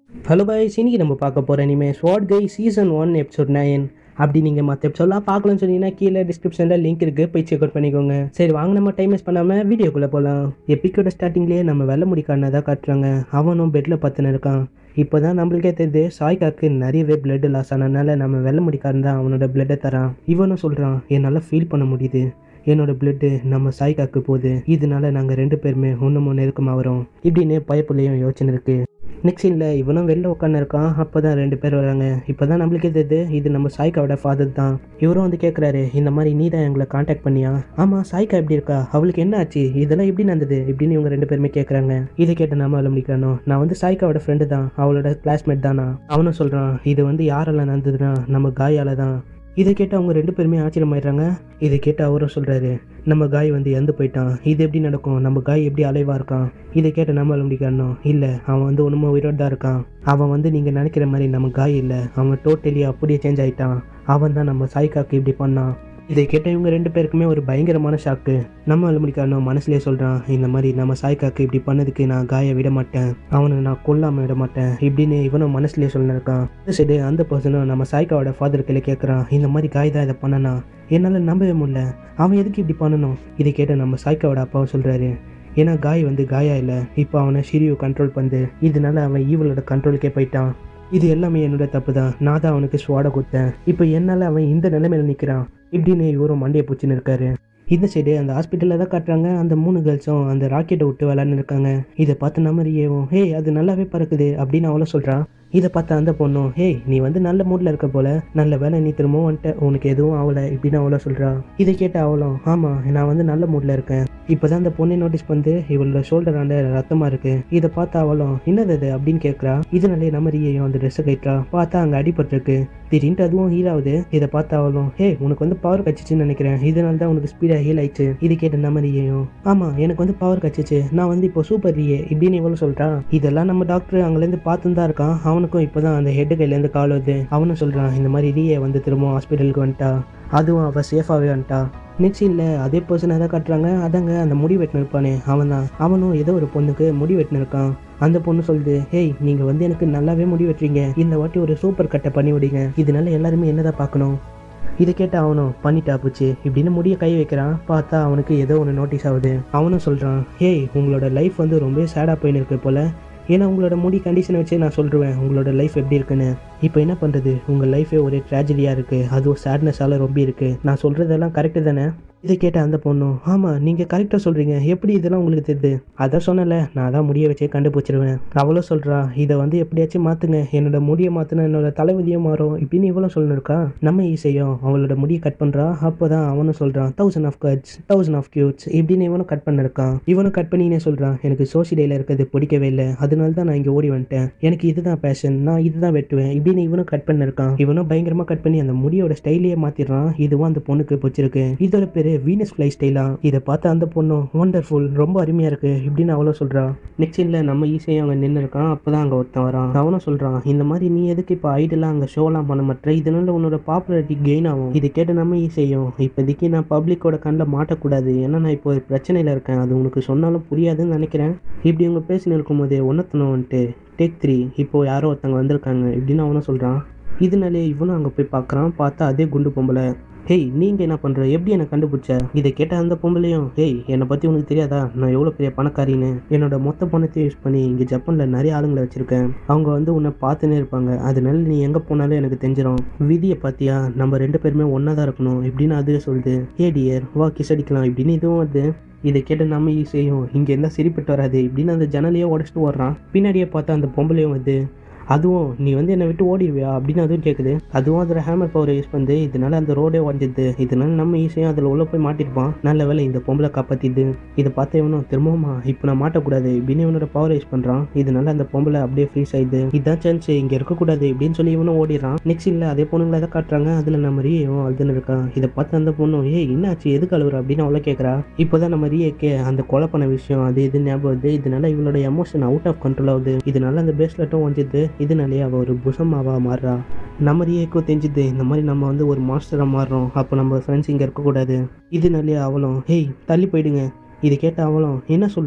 Hello boys, இன்னைக்கு நம்ம பார்க்க போகிற இனிமே ஸ்வாட் கை சீசன் 1 எபிசோட் 9. அப்படி நீங்கள் மற்ற எபிசோட்லாம் பார்க்கலன்னு சொன்னீங்கன்னா கீழே டிஸ்கிரிப்ஷனில் லிங்க் இருக்குது, போய் செக் அவுட் பண்ணிக்கோங்க. சரி வாங்க, நம்ம டைம் வேஸ்ட் பண்ணாமல் வீடியோக்குள்ளே போகலாம். எப்பிக்கோட ஸ்டார்டிங்லேயே நம்ம வெள்ளை முடிக்காரனை தான் காட்டுறாங்க. அவனும் பெட்டில் பத்துன்னு இருக்கான். இப்போ தான் நம்மளுக்கே தெரியுது சாய்காக்கு நிறையவே பிளட் லாஸ் ஆனதுனால நம்ம வெள்ளை முடிக்காரன் தான் அவனோட பிளட்டை தரான். இவனும் சொல்கிறான், என்னால் ஃபீல் பண்ண முடியுது, என்னோட பிளட்டு நம்ம சாய்காக்கு போகுது, இதனால நாங்கள் 2 பேருமே ஒன்று நெருக்கமாக வரோம் இப்படின்னு பயப்புள்ளையும் யோசனை இருக்கு. நெக்ஸ்ட் சீனில் இவனும் வெளில உட்காந்து இருக்கான். அப்போ தான் 2 பேர் வராங்க. இப்போ தான் நம்மளுக்கே தெரியுது இது நம்ம சாய்காவோட ஃபாதர் தான். இவரும் வந்து கேட்குறாரு, இந்த மாதிரி நீ தான் எங்களை காண்டாக்ட் பண்ணியா? ஆமாம், சாய்கா எப்படி இருக்கா, அவளுக்கு என்ன ஆச்சு, இதெல்லாம் எப்படி நடந்தது இப்படின்னு இவங்க 2 பேருமே கேட்குறாங்க. இதை கேட்ட நாம முடிக்கணும், நான் வந்து சாய்காவோட ஃப்ரெண்டு தான், அவளோட கிளாஸ்மேட் தானா. அவனும் சொல்கிறான், இது வந்து யாரெல்லாம் நடந்ததுன்னா நம்ம காயால தான். இதை கேட்டு அவங்க 2 பேருமே ஆச்சரியமாயிடுறாங்க. இதை கேட்டு அவரும் சொல்கிறாரு, நம்ம காய் வந்து இறந்து போயிட்டான், இது எப்படி நடக்கும், நம்ம காய் எப்படி அலைவாக இருக்கான். இதை கேட்ட நம்ம முடிக்கணும், இல்லை அவன் வந்து ஒன்றுமே உயிரோடு தான் இருக்கான், அவன் வந்து நீங்கள் நினைக்கிற மாதிரி நம்ம காய் இல்லை, அவன் டோட்டலி அப்படியே சேஞ்ச் ஆகிட்டான், அவன் தான் நம்ம சாய்காக்கு இப்படி பண்ணான். இதை கேட்ட இவங்க 2 பேருக்குமே ஒரு பயங்கரமான ஷாக்கு. நம்ம முடிக்காரனும் மனசுலேயே சொல்கிறான், இந்த மாதிரி நம்ம சாய்காக்கு இப்படி பண்ணதுக்கு நான் காயை விட மாட்டேன், அவனை நான் கொல்லாமல் விட மாட்டேன் இப்படின்னு இவனும் மனசுலேயே சொல்லியிருக்கான். சரி, அந்த பர்சனும் நம்ம சாய்காவோட ஃபாதர் கையில் கேட்குறான், இந்த மாதிரி காய் தான் இதை பண்ணனா, என்னால் நம்பவே முடியல, அவன் எதுக்கு இப்படி பண்ணணும். இதை கேட்ட நம்ம சாய்காவோட அப்பாவும் சொல்கிறாரு, ஏன்னா காய் வந்து காயா இல்லை, இப்போ அவனை ஷிரியு கண்ட்ரோல் பண்ணுது, இதனால அவன் ஈவலோட கண்ட்ரோலுக்கே போயிட்டான். இது எல்லாமே என்னோட தப்பு தான், நான் தான் அவனுக்கு ஸ்வாடை கொடுத்தேன், இப்போ என்னால் அவன் இந்த நிலைமையில் நிற்கிறான் இப்படின்னு இவரும் மண்டையை பூச்சின்னு இருக்காரு. இந்த சைடு அந்த ஹாஸ்பிட்டலில் தான் காட்டுறாங்க. அந்த 3 கேர்ள்ஸும் அந்த ராக்கெட்டை விட்டு விளாட்னு இருக்காங்க. இதை பார்த்து நம்மறியேவும், ஹே அது நல்லாவே பறக்குது அப்படின்னு அவளும் சொல்கிறான். இதை பார்த்து அந்த பொண்ணும், ஹே நீ வந்து நல்ல மூடில் இருக்க போல, நல்ல வேலை, நீ திரும்பவும் வந்துட்ட, உனக்கு எதுவும் ஆகலை இப்படின்னு அவளும் சொல்கிறா. இதை கேட்ட அவளும், ஆமாம் நான் வந்து நல்ல மூடில் இருக்கேன். இப்போ தான் அந்த பொண்ணை நோட்டீஸ் பண்ணி இவளோட ஷோல்டராண்ட ரத்தமாக இருக்குது. இதை பார்த்து அவளும், என்னது அது அப்படின்னு கேட்குறா. இதனாலே நம்மறியையும் அந்த ட்ரெஸ்ஸை கைட்டா. பார்த்தா அங்கே அடிபட்டிருக்கு. திடீர்னு அதுவும் ஹீல் ஆகுது. இதை பார்த்து அவளும், ஹே உனக்கு வந்து பவர் கச்சிச்சுன்னு நினைக்கிறேன், இதனால தான் உனக்கு ஸ்பீடாக ஹீல் ஆயிடுச்சு. இது கேட்ட நம்மறியையும், ஆமாம் எனக்கு வந்து பவர் கச்சிச்சு, நான் வந்து இப்போ சூப்பர் ரியே இப்படின்னு இவளும் சொல்கிறா. இதெல்லாம் நம்ம டாக்டர் அங்கேருந்து பார்த்துன்னு தான் இருக்கான். அவனுக்கும் இப்போ தான் அந்த ஹெட்டு கையிலேருந்து கால் வருது. அவனும் சொல்கிறான், இந்த மாதிரி ரியே வந்து திரும்ப ஹாஸ்பிட்டலுக்கு வந்துட்டா, அதுவும் அவள் சேஃபாகவே வந்துட்டா. நெக்ஸ்ட் இல்லை அதே பர்சனை தான் காட்டுறாங்க. அதங்க அந்த முடி வெட்டினு இருப்பானே அவன் தான். அவனும் ஏதோ ஒரு பொண்ணுக்கு முடி வெட்டினு இருக்கான். அந்த பொண்ணு சொல்லுது, ஹேய் நீங்கள் வந்து எனக்கு நல்லாவே முடி வெட்டுறீங்க, இந்த வாட்டி ஒரு சூப்பர் கட்டை பண்ணி விடுங்க, இதனால எல்லாருமே என்னதான் பார்க்கணும். இதை கேட்ட அவனும், பண்ணிட்டா போச்சு இப்படின்னு முடிய கை வைக்கிறான். பார்த்தா அவனுக்கு ஏதோ ஒன்று நோட்டீஸ் ஆகுது. அவனும் சொல்கிறான், ஹேய் உங்களோட லைஃப் வந்து ரொம்ப சேடாக போயின்னு இருக்கு போல், ஏன்னா உங்களோட முடி கண்டிஷனை வச்சு நான் சொல்லிடுவேன் உங்களோட லைஃப் எப்படி இருக்குன்னு. இப்போ என்ன பண்ணுறது, உங்கள் லைஃபே ஒரே ட்ராஜடியாக இருக்குது, அதுவும் சேட்னஸால் ரொம்ப இருக்குது, நான் சொல்கிறதெல்லாம் கரெக்டு தானே. இதை கேட்ட அந்த பொண்ணும், ஆமாம் நீங்கள் கரெக்டாக சொல்கிறீங்க, எப்படி இதெல்லாம் உங்களுக்கு தெரியுது. அதான் சொன்னல, நான் தான் முடியை வச்சே கண்டுபிடிச்சிருவேன். அவளும் சொல்கிறா, இதை வந்து எப்படியாச்சும் மாற்றுங்க, என்னோட முடியை மாற்றினா என்னோட தலைவதியும் மாறும் இப்படின்னு இவளும் சொல்லிருக்கா. நம்ம ஈஸியும் அவளோட முடியை கட் பண்ணுறா. அப்போ தான் அவனும் சொல்கிறான், 1000 of cuts 1000 of cutes இப்படின்னு இவனும் கட் பண்ணிருக்கான். இவனும் கட் பண்ணினே சொல்கிறான், எனக்கு சோசியலில் இருக்கிறது பிடிக்கவே இல்லை, அதனால தான் நான் இங்கே ஓடி வந்துட்டேன், எனக்கு இதுதான் பேஷன், நான் இதுதான் வெட்டுவேன் இப்படின்னு இவனும் கட் பண்ணிருக்கான். இவனும் பயங்கரமாக கட் பண்ணி அந்த முடியோட ஸ்டைலையே மாற்றிடுறான். இதுவும் அந்த பொண்ணுக்கு பிடிச்சிருக்கு. இதோட பேர் வீனஸ் ஃப்ளை ஸ்டைலா. இதை பார்த்து அந்த பொண்ணும், ஒண்டர்ஃபுல் ரொம்ப அருமையாக இருக்குது இப்படின்னு அவளும் சொல்கிறா. நெக்ஸ்ட் இல்லை நம்ம ஈஸியாக அங்கே நின்று இருக்கான். அப்போ தான் அங்கே ஒருத்தன் வரான். அவனும் சொல்கிறான், இந்த மாதிரி நீ எதுக்கு இப்போ ஐடெல்லாம் அங்கே ஷோலாம் பண்ண மாட்டேற, இதனால உன்னோட பாப்புலாரிட்டி கெயின் ஆகும். இதை கேட்டு நம்ம ஈஸியும், இப்போதைக்கு நான் பப்ளிக்கோட கண்ணில் மாட்டக்கூடாது, ஏன்னா நான் இப்போ ஒரு பிரச்சனையில் இருக்கேன், அது உனக்கு சொன்னாலும் புரியாதுன்னு நினைக்கிறேன். இப்படி இவங்க பேசின்னு இருக்கும்போதே ஒன்றத்தனம் வந்துட்டு டேக் 3 இப்போது யாரோ ஒருத்தவங்க வந்திருக்காங்க இப்படின்னு அவனும் சொல்கிறான். இதனாலே இவனும் அங்கே போய் பார்க்குறான். பார்த்தா அதே குண்டு பொம்பளை. ஹேய் நீங்கள் என்ன பண்ணுற, எப்படி என்னை கண்டுபிடிச்ச. இதை கேட்ட அந்த பொம்பளையும், ஹேய் என்னை பற்றி உனக்கு தெரியாதா, நான் எவ்வளோ பெரிய பணக்காரின்னு, என்னோட மொத்த பணத்தை யூஸ் பண்ணி இங்கே ஜப்பானில் நிறைய ஆளுங்களை வச்சுருக்கேன், அவங்க வந்து உன்னை பார்த்துன்னே இருப்பாங்க, அதனால நீ எங்கே போனாலும் எனக்கு தெரிஞ்சிடும். விதியை பார்த்தியா, நம்ம 2 பேருமே ஒன்றா தான் இருக்கணும் இப்படின்னு அதுவே சொல்லுது. ஏ டியர் வா கிஸ் அடிக்கலாம் இப்படின்னு இதுவும் வருது. இதை கேட்ட நம்ம ஈஸியும், இங்கே இருந்தால் சரிப்பட்டு வராது இப்படின்னு அந்த ஜன்னலையே உடச்சிட்டு வர்றான். பின்னாடியே பார்த்தா அந்த பொம்பளையும் வந்து, அதுவும் நீ வந்து என்னை விட்டு ஓடிடுவியா அப்படின்னு அதுவும் கேட்குது. அதுவும் அதோட ஹேமர் பவரை யூஸ் பண்ணி இதனால அந்த ரோடே உடஞ்சிது. இதனால நம்ம ஈஸியாக அதில் உள்ள போய் மாட்டிருப்பான். நல்ல வேலை இந்த பொம்பளை காப்பாற்றிது. இதை பார்த்த இவனும், திரும்பவுமா இப்போ நான் மாட்டக்கூடாது இப்படின்னு இவனோட பவரை யூஸ் பண்ணுறான். இதனால அந்த பொம்பளை அப்படியே ஃப்ரீஸ் ஆயிடுது. இதான் சான்ஸ், இங்கே இருக்கக்கூடாது இப்படின்னு சொல்லி இவனும் ஓடிடுறான். நெக்ஸ்ட் இல்லை அதே பொண்ணுங்களை எதை காட்டுறாங்க. அதில் நம்ம ரியவும் அழுதுன்னு இருக்கான். இதை பார்த்து அந்த பொண்ணும், ஏய் என்னாச்சு எதுக்கு அழுகுற அப்படின்னு அவளை கேட்குறா. இப்போ தான் நம்ம ரியக்கே அந்த கொலை பண்ண விஷயம் அது இது ஞாபகம் வருது. இதனால இவளோட எமோஷன் அவுட் ஆஃப் கண்ட்ரோல் ஆகுது. இதனால அந்த பேஸ்லெட்டும் வந்துது. இதனாலே அவள் ஒரு புசமாவாக மாறுறா. நம்ம ரியேக்கும் தெரிஞ்சுது, இந்த மாதிரி நம்ம வந்து ஒரு மாஸ்டராக மாறுறோம், அப்போ நம்ம ஃப்ரெண்ட்ஸ் இங்கே இருக்கக்கூடாது. இதனாலே அவளும், ஹேய் தள்ளி போயிடுங்க. இதை கேட்ட அவளும், என்ன சொல்கிற நீ,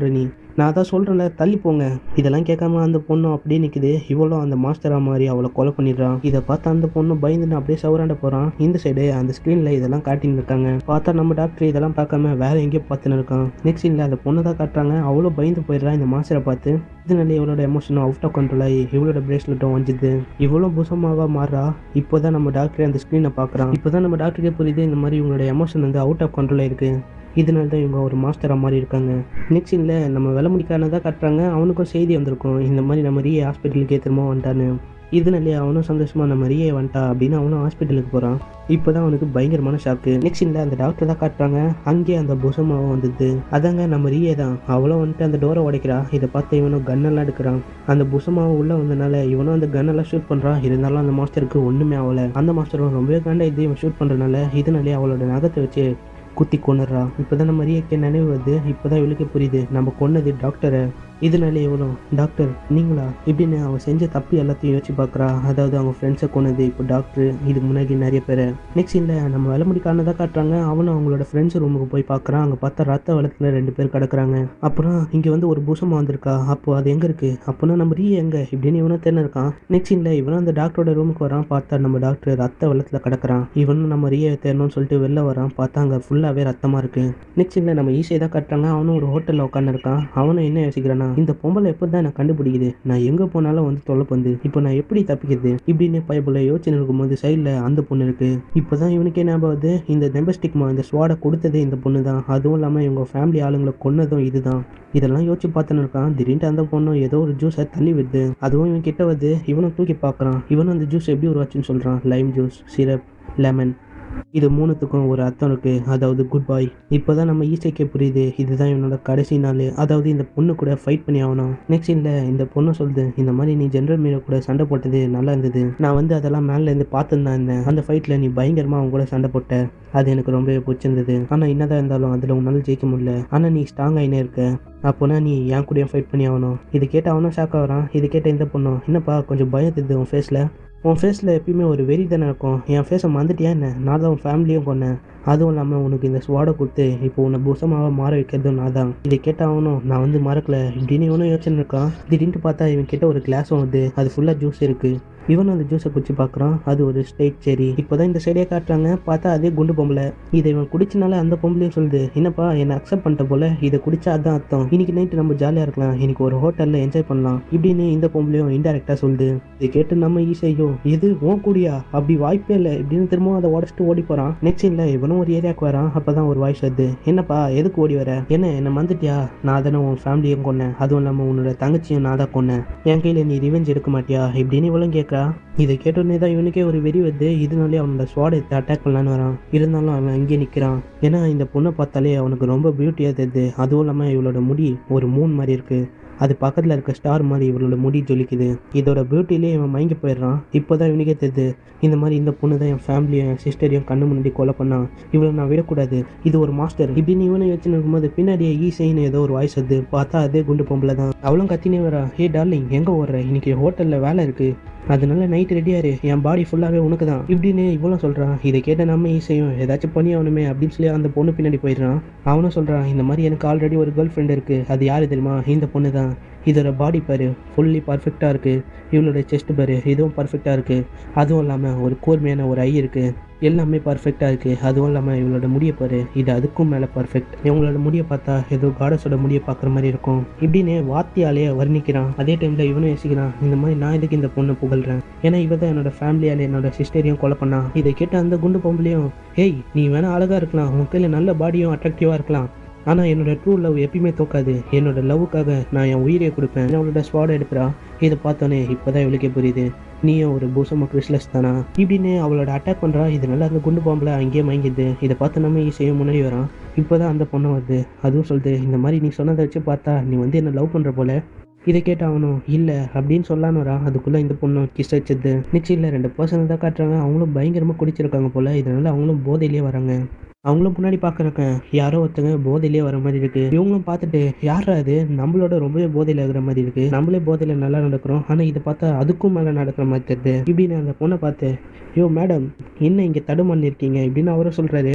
நான் தான் சொல்கிறேன்ல தள்ளி போங்க. இதெல்லாம் கேட்காம அந்த பொண்ணு அப்படியே நிற்குது. இவளும் அந்த மாஸ்டரா மாதிரி அவளை கொலை பண்ணிடுறான். இதை பார்த்து அந்த பொண்ணு பயந்துன்னு அப்படியே சவராண்ட போகிறான். இந்த சைடு அந்த ஸ்க்ரீனில் இதெல்லாம் காட்டின்னு இருக்காங்க. பார்த்தா நம்ம டாக்டர் இதெல்லாம் பார்க்காம வேற எங்கேயோ பார்த்துன்னு இருக்கான். நெக்ஸ்ட் சீனில் அந்த பொண்ணு தான் காட்டுறாங்க. அவ்வளோ பயந்து போயிடுறான் இந்த மாஸ்டரை பார்த்து. இதனால இவளோட எமோஷனும் அவுட் ஆஃப் கண்ட்ரோல் ஆகி இவளோட பிரேஸ்லெட்டும் வஞ்சுது. இவ்வளோ புசமாக மாறா. இப்போதான் நம்ம டாக்டர் அந்த ஸ்க்ரீனை பார்க்குறான். இப்போதான் நம்ம டாக்டருக்கே புரியுது இந்த மாதிரி இவங்களோட எமோஷன் வந்து அவுட் ஆஃப் கண்ட்ரோல் ஆயிருக்கு. இதனால தான் இவங்க ஒரு மாஸ்டராக மாதிரி இருக்காங்க. நெக்ஸ்ட் சீனில் நம்ம வெலை முடிக்கானதாக காட்டுறாங்க. அவனுக்கும் செய்தி வந்திருக்கும் இந்த மாதிரி நம்ம ரீ ஹாஸ்பிட்டலுக்கே திரும்ப வந்துட்டான்னு. இதனாலே அவனும் சந்தோஷமாக நம்ம ரீயே வந்துட்டா அப்படின்னு அவனும் ஹாஸ்பிட்டலுக்கு போகிறான். இப்போ தான் அவனுக்கு பயங்கரமான ஷாக்கு. நெக்ஸ்ட் சீனில் அந்த டாக்டர் தான் காட்டுறாங்க. அங்கேயே அந்த புசமாவும் வந்தது. அதாங்க நம்ம ரீயே தான். அவளும் வந்துட்டு அந்த டோரை உடைக்கிறா. இதை பார்த்து இவனும் கன்னெல்லாம் எடுக்கிறான். அந்த புசமாவும் உள்ளே வந்தனால இவனும் அந்த கன்னெல்லாம் ஷூட் பண்ணுறான். இருந்தாலும் அந்த மாஸ்டருக்கு ஒன்றுமே ஆகலை. அந்த மாஸ்டரும் ரொம்பவே கண்ட இது இவன் ஷூட் பண்ணுறதுனால இதனாலே அவளோட நகத்தை வச்சு குத்தி கொண்டுறா. இப்போதான் நம்ம ரியக்கே நினைவு வருது. இப்போதான் இவளுக்கு புரியுது நம்ம கொன்னது டாக்டரை. இதனால இவனோ டாக்டர் நீங்களா இப்படின்னு அவன் செஞ்ச தப்பு எல்லாத்தையும் யோசிச்சு பார்க்குறா. அதாவது அவங்க ஃப்ரெண்ட்ஸை கொன்னது, இப்போ டாக்டர், இதுக்கு முன்னாடி நிறைய பேர். நெக்ஸ்ட் இல்லை நம்ம வெலை முடிக்கானதாக காட்டுறாங்க. அவனும் அவங்களோட ஃப்ரெண்ட்ஸ் ரூமுக்கு போய் பார்க்குறான். அங்கே பார்த்தா ரத்த வெள்ளத்தில் 2 பேர் கிடக்குறாங்க. அப்புறம் இங்கே வந்து ஒரு பூசமாக வந்திருக்கா. அப்போ அது எங்கே இருக்குது அப்போனா நம்ம ரீ எங்கே இப்படின்னு இவனும் தேர்ந்து இருக்கான். நெக்ஸ்ட் இல்லை இவனும் அந்த டாக்டரோட ரூமுக்கு வரான். பார்த்தா நம்ம டாக்டர் ரத்த வெள்ளத்தில் கிடக்குறான். இவனும் நம்ம ரீயை தேரணும்னு சொல்லிட்டு வெளில வரான். பார்த்தா அங்கே ஃபுல்லாகவே ரத்தமாக இருக்குது. நெக்ஸ்ட் இல்லை நம்ம ஈஸியாக தான் காட்டுறாங்க. அவனும் ஒரு ஹோட்டலில் உட்காந்து இருக்கான். அவனும் என்ன யோசிக்கிறானா, இந்த பொம்பளை எப்போ தான் நான் கண்டுபிடிக்குது, நான் எங்கே போனாலும் வந்து தொலை வந்து இப்போ நான் எப்படி தப்பிக்கிறது இப்படின்னு பயப்புல யோசனை இருக்கும்போது சைடில் அந்த பொண்ணு இருக்கு. இப்போதான் இவனுக்கே ஞாபகம் வருது இந்த நெம்பஸ்டிக்மா இந்த ஸ்வாடை கொடுத்ததே இந்த பொண்ணு தான். அதுவும் இல்லாமல் இவங்க ஃபேமிலி ஆளுங்களை கொன்னதும் இதுதான். இதெல்லாம் யோசிச்சு பார்த்துன்னு இருக்கான். திடீர்னு அந்த பொண்ணும் ஏதோ ஒரு ஜூஸை தள்ளி விடுது. அதுவும் இவன் கிட்ட வருது. இவனும் தூக்கி பார்க்குறான். இவனும் அந்த ஜூஸ் எப்படி உருவாச்சுன்னு சொல்கிறான். லைம் ஜூஸ், சிரப், லெமன், இது மூணுத்துக்கும் ஒரு அர்த்தம் இருக்குது. அதாவது குட் பாய். இப்போ தான் நம்ம ஈஸிக்கே புரியுது இதுதான் இவனோட கடைசி நாள். அதாவது இந்த பொண்ணு கூட ஃபைட் பண்ணி ஆகணும். நெக்ஸ்ட் இல்லை இந்த பொண்ணு சொல்லுது இந்த மாதிரி நீ ஜென்ரல் மீரை கூட சண்டை போட்டது நல்லா இருந்தது. நான் வந்து அதெல்லாம் மேலேருந்து பார்த்துன்னு தான் இருந்தேன். அந்த ஃபைட்டில் நீ பயங்கரமாக அவங்க கூட சண்டை போட்ட. அது எனக்கு ரொம்பவே பிடிச்சிருந்தது. ஆனால் என்னதான் இருந்தாலும் அதில் உன்னால் ஜெயிக்க முடியல. ஆனால் நீ ஸ்ட்ராங் ஆகினே இருக்க. அப்போனா நீ என் கூடயும் ஃபைட் பண்ணி ஆகணும். இது கேட்ட அவனும் ஷாக் ஆகிறான். இது கேட்ட இந்த பொண்ணும் என்னப்பா கொஞ்சம் பயம் தெரியுது உன் ஃபேஸில் எப்பயுமே ஒரு வெறி தானே இருக்கும். என் ஃபேஸை மறந்துட்டியா என்ன? நான் தான் உன் ஃபேமிலியும் கொன்னேன். அதுவும் இல்லாமல் உனக்கு இந்த ஸ்வாடை கொடுத்து இப்போ உன்னை புசமாக மாற வைக்கிறதும் நான் தான். இதை கேட்டாகணும் நான் வந்து மறக்கல இப்படின்னு இவனும் யோசனை இருக்கான். திடீர்னு பார்த்தா இவன் கிட்ட ஒரு கிளாஸும் வந்து அது ஃபுல்லாக ஜூஸ் இருக்குது. இவனும் அந்த ஜூஸை குடிச்சு பார்க்குறான். அது ஒரு ஸ்ட்ரெயிட் செரி. இப்போ தான் இந்த சைடே காட்டுறாங்க. பார்த்தா அதே குண்டு பொம்பளை. இதை இவன் குடிச்சனால அந்த பொம்பளையும் சொல்லுது என்னப்பா என்னை அக்செப்ட் பண்ணிட்ட போல, இதை குடிச்சா அதான் அர்த்தம் இன்னைக்கு நைட்டு நம்ம ஜாலியாக இருக்கலாம், இன்னைக்கு ஒரு ஹோட்டலில் என்ஜாய் பண்ணலாம் இப்படின்னு இந்த பொம்பளையும் இன்டெரக்டாக சொல்லுது. இதை கேட்டு நம்ம ஈஸியோ எது உன் கூடியா அப்படி வாய்ப்பே இல்லை இப்படின்னு திரும்பவும் அதை உடச்சிட்டு ஓடி போகிறான். நெக்ஸ்ட் இல்லை இவனும் ஒரு ஏரியாவுக்கு வரான். அப்போ தான் ஒரு வாய்ஸ் வருது என்னப்பா எதுக்கு ஓடி வர, என்ன மறந்துட்டியா, நான் தானே உன் ஃபேமிலியும் கொன்னேன், அதுவும் இல்லாமல் உன்னோட தங்கச்சியும் நான் தான் கொன்னேன், என் கையில் நீ ரிவெஞ்ச் எடுக்க மாட்டியா இப்படின்னு இவளும் கேட்குறா. இதை கேட்டோடனே தான் இவனுக்கே ஒரு வெறி வருது. இதனாலே அவனோட ஸ்வாடை எடுத்து அட்டாக் பண்ணலான்னு வரான். இருந்தாலும் அவன் அங்கேயே நிற்கிறான். ஏன்னா இந்த பொண்ணை பார்த்தாலே அவனுக்கு ரொம்ப பியூட்டியாக தெரியுது. அதுவும் இல்லாமல் இவளோட முடி ஒரு மூன் மாதிரி இருக்குது. அது பக்கத்தில் இருக்க ஸ்டார் மாதிரி இவளோட முடி ஜொலிக்குது. இதோட பியூட்டிலே இவன் மயங்கி போயிடுறான். இப்போ தான் இவனுக்கே தெரியுது இந்த மாதிரி இந்த பொண்ணு தான் என் ஃபேமிலியும் என் சிஸ்டரையும் கண்ணு முன்னாடி கொலை பண்ணான். இவளை நான் விடக்கூடாது, இது ஒரு மாஸ்டர் இப்படின்னு இவனை வச்சுன்னு இருக்கும்போது பின்னாடியே ஈஸைன்னு ஏதோ ஒரு வாய்ஸ் வருது. பார்த்தா அதே குண்டு பொம்பளை தான். அவளும் கத்தினே வரா. ஹே டார்லிங் எங்கே ஓடுற, இன்னைக்கு ஹோட்டலில் வேலை இருக்குது, அதனால நைட் ரெடியாரு, என் பாடி ஃபுல்லாகவே உனக்கு தான் இப்படின்னு இவளும் சொல்கிறான். இதை கேட்ட நம்ம ஈஸையும் ஏதாச்சும் பண்ணி ஆகணுமே அப்படின்னு சொல்லி அந்த பொண்ணு பின்னாடி போயிடுறான். அவனும் சொல்கிறான் இந்த மாதிரி எனக்கு ஆல்ரெடி ஒரு கேர்ள் ஃப்ரெண்ட் இருக்குது, அது யார் தெரியுமா, இந்த பொண்ணு தான். இதோட பாடி பாரு ஃபுல்லி பர்ஃபெக்டாக இருக்குது, இவளோட செஸ்ட் பாரு இதுவும் பர்ஃபெக்டாக இருக்குது, அதுவும் இல்லாமல் ஒரு கூர்மையான ஒரு ஐ இருக்குது, எல்லாமே பர்ஃபெக்டாக இருக்குது, அதுவும் இல்லாமல் இவளோட முடியை பாரு இது அதுக்கும் மேலே பர்ஃபெக்ட், இவங்களோட முடியை பார்த்தா ஏதோ காடஸோட முடியை பார்க்குற மாதிரி இருக்கும் இப்படின்னு வார்த்தையாலேயே வர்ணிக்கிறான். அதே டைமில் இவனும் யோசிக்கிறான் இந்த மாதிரி நான் எதுக்கு இந்த பொண்ணை புகழ்கிறேன், ஏன்னா இவ தான் என்னோட ஃபேமிலியால் என்னோட சிஸ்டரையும் கொலை பண்ணா. இதை கேட்ட அந்த குண்டு பொம்பளையும் ஹேய் நீ வேணால் அழகாக இருக்கலாம், உன் கையில் நல்ல பாடியும் அட்ராக்டிவாக இருக்கலாம், ஆனால் என்னோட ட்ரூ லவ் எப்பயுமே தோக்காது, என்னோட லவ்வுக்காக நான் என் உயிரையை கொடுப்பேன். அவளோட ஸ்வாடை எடுப்புறா. இதை பார்த்தோன்னே இப்போ தான் இவளுக்கே புரியுது நீயும் ஒரு பூசமா கிறிஸ்லஸ் தானா இப்படின்னு அவளோட அட்டாக் பண்ணுறா. இதனால அந்த குண்டு பாம்பில் அங்கேயே மயங்கிது. இதை பார்த்து நம்ம ஈஸியாக முன்னாடி வரான். இப்போ தான் அந்த பொண்ணு வருது. அதுவும் சொல்லுது இந்த மாதிரி நீ சொன்னதை வச்சு பார்த்தா நீ வந்து என்ன லவ் பண்ணுற போல. இதை கேட்ட அவனும் இல்லை அப்படின்னு சொல்லான்னு வரான். அதுக்குள்ளே இந்த பொண்ணு கிஸ் வச்சது. நிச்சயம் 2 பர்சன் தான் காட்டுறாங்க. அவங்களும் பயங்கரமாக குடிச்சிருக்காங்க போல். இதனால அவங்களும் போதையிலே வராங்க. அவங்களும் முன்னாடி பார்க்குறக்க யாரோ ஒருத்தங்க போதையிலே வர மாதிரி இருக்குது. இவங்களும் பார்த்துட்டு யாரா அது நம்மளோட ரொம்பவே போதையில் இருக்கிற மாதிரி இருக்குது, நம்மளே போதையில் நல்லா நடக்கிறோம், ஆனால் இதை பார்த்தா அதுக்கும் மேலே நடக்கிற மாதிரி தெரியுது இப்படின்னு அந்த பொண்ணை பார்த்து யோ மேடம் என்ன இங்கே தடுமாறி இருக்கீங்க இப்படின்னு அவரும் சொல்கிறாரு.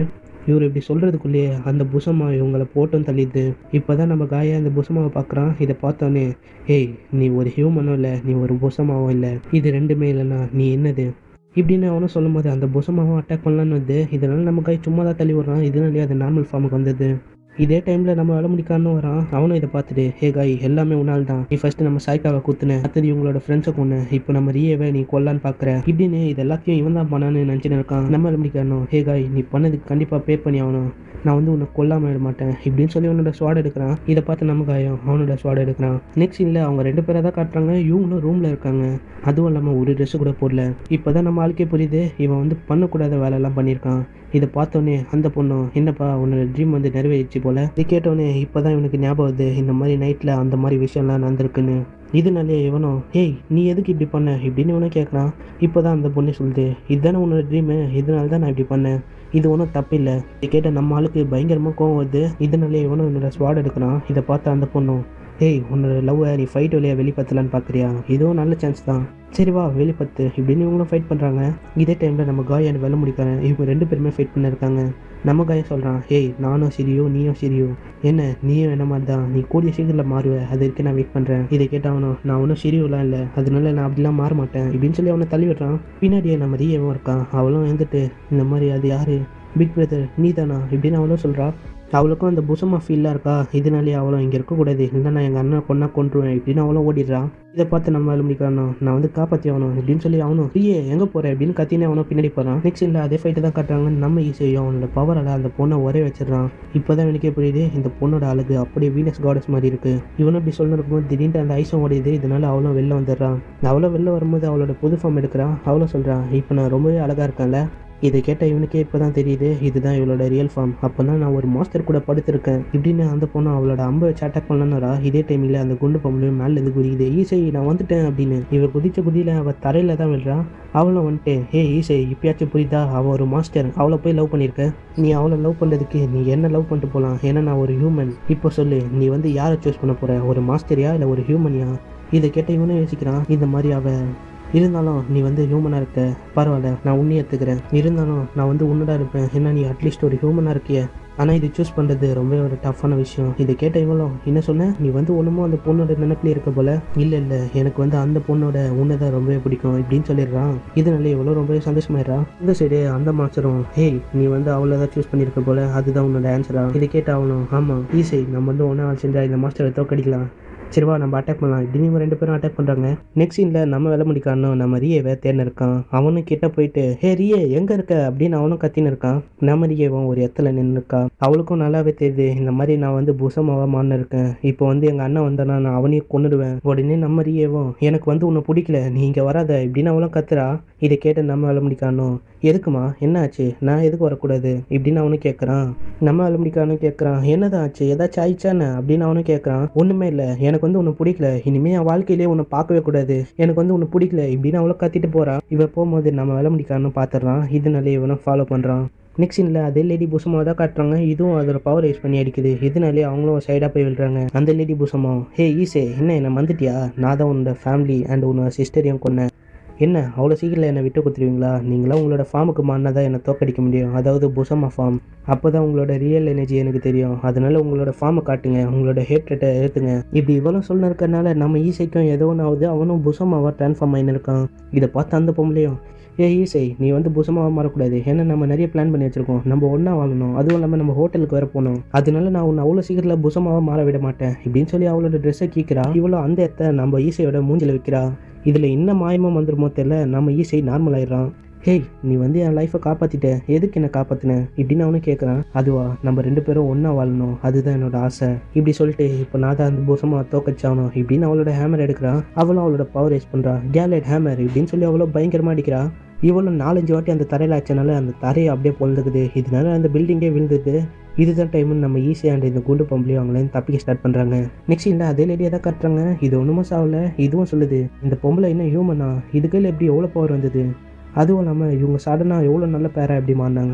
இவர் இப்படி சொல்கிறதுக்குள்ளேயே அந்த புசமா இவங்களை போட்டும் தள்ளிடுது. இப்போ தான் நம்ம காயா அந்த புசமாவை பார்க்குறான். இதை பார்த்தோன்னே, ஏய் நீ ஒரு ஹியூமனும் இல்லை, நீ ஒரு புசமாவும் இல்லை, இது ரெண்டுமே இல்லைன்னா நீ என்னது இப்படின்னு அவனும் சொல்லும்போது அந்த புசமாவும் அட்டாக் பண்ணலான்னு வந்து இதனால் நம்ம காய் சும்மா தான் தள்ளி விடுறான். இதனாலேயே அது நார்மல் ஃபார்முக்கு வந்தது. இதே டைமில் நம்ம வேலை முடிக்கான்னு வரான். அவனும் இதை பார்த்துட்டு, ஹே காய் எல்லாமே உன்னால் தான், நீ ஃபஸ்ட்டு நம்ம சாய்க்காவை குத்துன, அடுத்தது இவங்களோட ஃப்ரெண்ட்ஸை கொண்டு இப்போ நம்ம ரியவை நீ கொல்லான்னு பார்க்குற இப்படின்னு இது எல்லாத்தையும் இவன் தான் பண்ணான்னு நினச்சின்னு இருக்கான். நம்ம வேலை முடிக்கானோ, ஹே காய் நீ பண்ணதுக்கு கண்டிப்பாக பே பண்ணி ஆகணும், நான் வந்து உன்னை கொல்லாமல் விட மாட்டேன் இப்படின்னு சொல்லி அவனோட ஸ்வாட் எடுக்கிறான். இதை பார்த்து நம்ம காயம் அவனோட ஸ்வாட் எடுக்கிறான். நெக்ஸ்ட் இல்லை அவங்க 2 பேரை தான் காட்டுறாங்க. இவங்களும் ரூமில் இருக்காங்க. அதுவும் இல்லாமல் ஒரு ட்ரெஸ்ஸு கூட போடல. இப்போ தான் நம்ம ஆளுக்கே புரியுது இவன் வந்து பண்ணக்கூடாத வேலையெல்லாம் பண்ணியிருக்கான். இதை பார்த்தோன்னே அந்த பொண்ணும், என்னப்பா உன்னோட ட்ரீம் வந்து நிறைவேறிச்சு போல. இது கேட்டோன்னே இப்போ தான் இவனுக்கு ஞாபகம் வருது இந்த மாதிரி நைட்டில் அந்த மாதிரி விஷயம்லாம் நடந்திருக்குன்னு. இதனாலே இவனும், ஏய் நீ எதுக்கு இப்படி பண்ண இப்படின்னு இவனும் கேட்குறான். இப்போ தான் அந்த பொண்ணு சொல்லுது, இதுதானே உன்னோட ட்ரீமு, இதனால தான் நான் இப்படி பண்ணேன், இது ஒன்றும் தப்பு இல்லை. இதை கேட்ட நம்ம ஆளுக்கு பயங்கரமாக கோவம் வருது. இதனாலே இவனும் என்னோட ஸ்வாட் எடுக்கிறான். இதை பார்த்து அந்த பொண்ணும், ஏய் உன்னோட லவ்வை நீ ஃபைட் வழியாக வெளிப்படுத்தலான்னு பார்க்குறியா, இதுவும் நல்ல சான்ஸ் தான், சரி வா வெளிப்பத்து இப்படின்னு இவங்களும் ஃபைட் பண்ணுறாங்க. இதே டைமில் நம்ம காய் அந்த வெள்ள முடிக்கிறேன். இவங்க 2 பேருமே ஃபைட் பண்ணியிருக்காங்க. நம்ம காயம் சொல்கிறான், ஏய் நானும் சிரியோ நீயும் சிரியோ, என்ன நீயும் என்ன மாதிரி தான், நீ கூடிய சீக்கிரத்தில் மாறுவேன், அது வரைக்கும் நான் வெயிட் பண்ணுறேன். இதை கேட்டாவனும், நான் ஒன்றும் சிரியோலாம் இல்லை, அதனால நான் அப்படிலாம் மாற மாட்டேன் இப்படின்னு சொல்லி அவனை தள்ளி விடுறான். பின்னாடியே நம்ம ரீயவும் இருக்கான். அவளும் எழுந்துட்டு, இந்த மாதிரி அது யார், பிக் பிரதர் நீ தானா இப்படின்னு அவளும் சொல்கிறா. அவளுக்கும் அந்த புசமா ஃபீலாக இருக்கா. இதனாலே அவளும் இங்கே இருக்கக்கூடாது, இல்லை நான் எங்கள் அண்ணன் கொண்டா கொண்டுருவேன் இப்படின்னு அவளும் ஓடிடுறான். இதை பார்த்து நம்ம வேலை முடிக்கணும், நான் வந்து காப்பாற்றி ஆகணும் இப்படின்னு சொல்லி அவனும், ஐயே எங்கே போகிறேன் அப்படின்னு கத்தினே அவனும் பின்னாடி போகிறான். நெக்ஸ்ட் இல்லை அதே ஃபைட்டு தான் காட்டுறாங்க. நம்ம ஈஸியும் அவனோட பவரால் அந்த பொண்ணை ஒரே வச்சிடறான். இப்போ தான் எனக்கே புரியுது இந்த பொண்ணோட அழகு அப்படியே வீனஸ் காடஸ் மாதிரி இருக்குது. இவனும் இப்படி சொல்லணும் இருக்கும்போது திடீர்னு அந்த ஐஸும் ஓடிடுது. இதனால அவளும் வெளில வந்துடுறான். அவளும் வெளில வரும்போது அவளோட புது ஃபார்ம் எடுக்கிறான். அவளும் சொல்கிறான், இப்போ நான் ரொம்பவே அழகாக இருக்கேன்ல. இதை கேட்ட இவனுக்கே இப்போ தான் தெரியுது இதுதான் இவளோட ரியல் ஃபார்ம். அப்போ தான் நான் ஒரு மாஸ்டர் கூட படுத்திருக்கேன் இப்படின்னு அந்த பொண்ணு அவளோட அம்பை வச்சு அட்டாக் பண்ணலன்னாரா. இதே டைமில் அந்த குண்டு பொம்பளையும் மேலே இருந்து குதிக்குது. ஈசை நான் வந்துட்டேன் அப்படின்னு. இவ குதிச்ச குதியில் அவள் தரையில் தான் விழுறான். அவளும் வந்துட்டு, ஹே ஈசை இப்பயாச்சும் புரியுதா, அவள் ஒரு மாஸ்டர், அவளை போய் லவ் பண்ணியிருக்க, நீ அவளை லவ் பண்ணுறதுக்கு நீ என்ன லவ் பண்ணிட்டு போகலாம், ஏன்னா நான் ஒரு ஹியூமன். இப்போ சொல்லு நீ வந்து யாரை சூஸ் பண்ண போகிற, ஒரு மாஸ்டரியா இல்லை ஒரு ஹியூமனியா. இதை கேட்ட இவனும் யோசிக்கிறான். இந்த மாதிரி அவள் இருந்தாலும் நீ வந்து ஹியூமனாக இருக்க, பரவாயில்ல நான் உன்னையே எடுத்துக்கிறேன், இருந்தாலும் நான் வந்து உன்னடா இருப்பேன், ஏன்னா நீ அட்லீஸ்ட் ஒரு ஹியூமனாக இருக்கிய. ஆனால் இது சூஸ் பண்ணுறது ரொம்ப ஒரு டஃப்பான விஷயம். இதை கேட்ட இவங்களும், என்ன சொன்ன நீ வந்து ஒன்றுமோ அந்த பொண்ணோட நினைப்பிலே இருக்க போல. இல்லை இல்லை எனக்கு வந்து அந்த பொண்ணோட உன்னை தான் ரொம்பவே பிடிக்கும் இப்படின்னு சொல்லிடுறான். இதனால இவ்வளோ ரொம்பவே சந்தோஷமாயிடுறான். இந்த சைடு அந்த மாஸ்டரும், ஹேய் நீ வந்து அவளை தான் சூஸ் பண்ணியிருக்க போல, அதுதான் உன்னோட ஆன்சரா. இதை கேட்ட அவனும், ஆமாம் ஈஸை நம்ம வந்து ஒன்றா செஞ்சால் இந்த மாஸ்டரை தோக்கடிக்கலாம், சரிவா நம்ம அட்டாக் பண்ணலாம் இப்படின்னு இவங்க 2 பேரும் அட்டாக் பண்ணுறாங்க. நெக்ஸ்ட் சீனில் நம்ம வேலை முடிக்கானோ நம்ம ரியவை தேர்ந்து இருக்கான். அவனும் கிட்ட போயிட்டு, ஹே ரியே எங்கே இருக்க அப்படின்னு அவனும் கத்தின்னு இருக்கான். நம்ம ரியவும் ஒரு இடத்துல நின்று இருக்கா. அவளுக்கும் நல்லாவே தெரியுது இந்த மாதிரி நான் வந்து புசமாவாக மான்னு இருக்கேன், இப்போ வந்து எங்கள் அண்ணன் வந்தானா நான் அவனையும் கொண்டுடுவேன். உடனே நம்ம ரியவும், எனக்கு வந்து உன்னை பிடிக்கல நீ இங்கே வராத இப்படின்னு அவளும் கத்துறா. இதை கேட்டு நம்ம வேலை முடிக்கானோ, எதுக்குமா என்ன ஆச்சு, நான் எதுக்கு வரக்கூடாது இப்படின்னு அவனும் கேட்குறான். நம்ம வேலை முடிக்கானு கேட்குறான், என்னதான் ஆச்சு ஏதாச்சும் ஆயிடுச்சானே அப்படின்னு அவனும் கேட்குறான். ஒன்றுமே இல்லை, எனக்கு வந்து உன்னை பிடிக்கல, இனிமேல் என் வாழ்க்கையிலே உன்னை பார்க்கவே கூடாது, எனக்கு வந்து உன்னை பிடிக்கல இப்படின்னு அவளை கத்திட்டு போகிறான். இவன் போகும்போது நம்ம வேலை முடிக்கானு பார்த்துட்றான். இதனாலே இவனும் ஃபாலோ பண்ணுறான். நெக்ஸ்ட் சீனில் அதே லேடி புசமாக தான் காட்டுறாங்க. இதுவும் அதோட பவர் யூஸ் பண்ணி அடிக்குது. இதனாலே அவங்களும் சைடாக போய் விழுறாங்க. அந்த லேடி புசமா, ஹே ஈஸே என்ன வந்துட்டியா, நான் தான் உன்னோட ஃபேமிலி அண்ட் உன்னோட சிஸ்டரையும் கொன்னேன், என்ன அவ்வளோ சீக்கிரம் என்னை விட்டு கொடுத்துருவீங்களா, நீங்களாம் உங்களோட ஃபார்முக்கு மாறினா தான் என்னை தோக்கடிக்க முடியும், அதாவது புசமா ஃபார்ம், அப்போ தான் உங்களோட ரியல் எனர்ஜி எனக்கு தெரியும், அதனால உங்களோட ஃபார்மை காட்டுங்க, உங்களோட ஹேட்ரேட்டை ஏற்றுங்க இப்படி இவ்வளோ சொல்ல இருக்கிறனால நம்ம ஈஸைக்கும் ஏதோ ஒன்று ஆகுது. அவனும் புசமாவாக ட்ரான்ஸ்ஃபார்ம் ஆகின்னு இருக்கான். இதை பார்த்து அந்த பொம்பளையும், ஏ ஈஸை நீ வந்து புசமாக மாறக்கூடாது, ஏன்னா நம்ம நிறைய பிளான் பண்ணி வச்சிருக்கோம், நம்ம ஒன்றா வாங்கணும், அதுவும் இல்லாமல் நம்ம ஹோட்டலுக்கு வேற போகணும், அதனால நான் உன்னை அவ்வளோ சீக்கிரத்தில் புசமாக மாற விட மாட்டேன் இப்படின்னு சொல்லி அவளோட ட்ரெஸ்ஸை கீக்கிறா. இவ்வளோ அந்த இடத்த நம்ம ஈஸையோட மூஞ்சில் வைக்கிறா. இதில் என்ன மாயமாக வந்துருமோ தெரியல, நம்ம ஈஸை நார்மல் ஆயிடுறான். ஹேய் நீ வந்து என் லைஃப்பை காப்பாற்றிட்ட, எதுக்கு என்ன காப்பாற்றினேன் இப்படின்னு அவனும் கேட்குறான். அதுவா நம்ம 2 பேரும் ஒன்றா வாழணும், அதுதான் என்னோட ஆசை இப்படி சொல்லிட்டு இப்போ நான் தான் அந்த புசமாக தோக்கச்சாகணும் இப்படின்னு அவளோட ஹேமர் எடுக்கிறான். அவளும் அவளோட பவர் யூஸ் பண்ணுறா. கேலட் ஹேமர் இப்படின்னு சொல்லி அவ்வளோ பயங்கரமாக அடிக்கிறா. இவளும் 4-5 வாட்டி அந்த தரையில் ஆச்சனால அந்த தரையை அப்படியே பொழுதுக்குது. இதனால அந்த பில்டிங்கே விழுந்துது. இதுதான் டைம்னு நம்ம ஈஸியாக இந்த குண்டு பொம்பளையும் அவங்களையும் தப்பிக்க ஸ்டார்ட் பண்ணுறாங்க. நெக்ஸ்ட் இல்லை அதே லேடியாக தான் கட்டுறாங்க. இது ஒன்றுமா சாவல. இதுவும் சொல்லுது, இந்த பொம்பளை இன்னும் ஹியூமனா, இதுக்குள்ள எப்படி எவ்வளோ பவர் வந்தது, அதுவும் இல்லாமல் இவங்க சடனாக எவ்வளோ நல்ல பேரா எப்படி மாறினாங்க,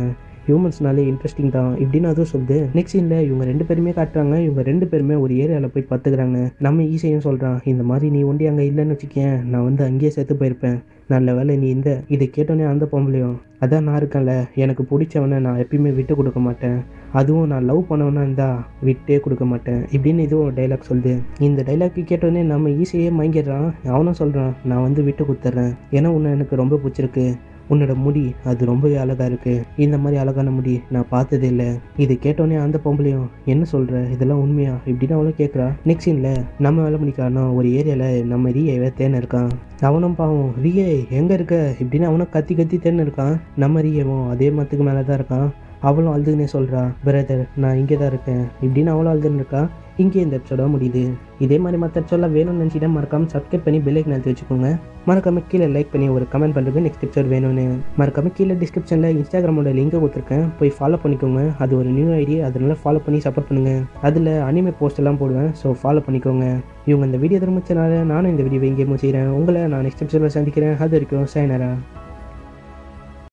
ஹியூமன்ஸ்னாலே இன்ட்ரெஸ்டிங் தான் இப்படின்னு அதுவும் சொல்லுது. நெக்ஸ்ட் சீனில் இவங்க 2 பேருமே காட்டுறாங்க. இவங்க 2 பேருமே ஒரு ஏரியாவில் போய் பார்த்துக்கிறாங்க. நம்ம ஈஸியும் சொல்கிறான், இந்த மாதிரி நீ ஒண்டி அங்கே இல்லைன்னு வச்சுக்கேன், நான் வந்து அங்கேயே செத்து போயிருப்பேன். நல்ல வேலை நீ இந்த இதை கேட்டோன்னே அந்த பொம்பளையும், அதான் நான் இருக்கேன்ல, எனக்கு பிடிச்சவனை நான் எப்பயுமே விட்டு கொடுக்க மாட்டேன், அதுவும் நான் லவ் பண்ணவனா இருந்தால் விட்டே கொடுக்க மாட்டேன் இப்படின்னு இதுவும் ஒரு டைலாக் சொல்லுது. இந்த டைலாக்கு கேட்டோன்னே நம்ம ஈஸியே மயங்கிடுறான். அவனும் சொல்கிறான், நான் வந்து விட்டு கொடுத்துட்றேன், ஏன்னா உன்னை எனக்கு ரொம்ப பிடிச்சிருக்கு, உன்னோட முடி அது ரொம்பவே அழகாக இருக்குது, இந்த மாதிரி அழகான முடி நான் பார்த்ததே இல்லை. இதை கேட்டோன்னே அந்த பொம்பளையும், என்ன சொல்கிற, இதெல்லாம் உண்மையா இப்படின்னு அவளும் கேட்குறா. நெக்ஸ்ட் சீனில் நம்ம வேலை பண்ணிக்காரனும் ஒரு ஏரியாவில் நம்ம ரீயை தேன் இருக்கான். அவனும் பாவம், ரியே எங்கே இருக்க இப்படின்னு அவனும் கத்தி கத்தி தேன்னு இருக்கான். நம்ம ரியவும் அதே மரத்துக்கு மேலே தான் இருக்கான். அவளும் அழுதுன்னே சொல்கிறா, பிரதர் நான் இங்கே தான் இருக்கேன் இப்படின்னு அவளும் அழுதுன்னு இருக்கா. இங்கே இந்த எபிசோட முடியுது. இதே மாதிரி மற்ற எபிசோடெலாம் வேணும்னு நினச்சிட்டா மறக்காமல் சப்ஸ்கிரைப் பண்ணி பெல் ஐக்கன் அழுத்தி வச்சுக்கோங்க. மறக்காமல் கீழே லைக் பண்ணி ஒரு கமெண்ட் பண்ணுறது நெக்ஸ்ட் எபிசோட் வேணும்னு. மறக்காமல் கீழே டிஸ்கிரிப்ஷனில் இன்ஸ்டாகிராமோட லிங்கை கொடுத்துருக்கேன், போய் ஃபாலோ பண்ணிக்கோங்க. அது ஒரு நியூ ஐடி, அதனால ஃபாலோ பண்ணி சப்போர்ட் பண்ணுங்கள். அதில் அனிமே போஸ்ட் எல்லாம் போடுவேன், ஸோ ஃபாலோ பண்ணிக்கோங்க. இவங்க இந்த வீடியோ திரும்பிச்சனால நானும் இந்த வீடியோ இங்கே முடிச்சிக்கிறேன். உங்களை நான் நெக்ஸ்ட் எபிசோடில் சந்திக்கிறேன். அது வரைக்கும் சைனரா.